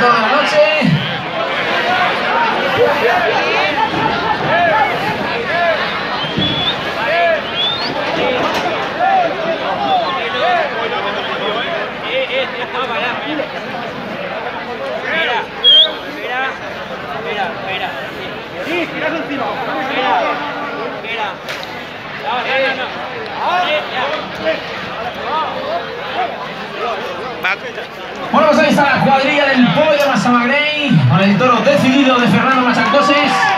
motor de la noche. Bueno, pues ahí está la cuadrilla del Pollo Massamagrell con el toro decidido de Fernando Machacoses.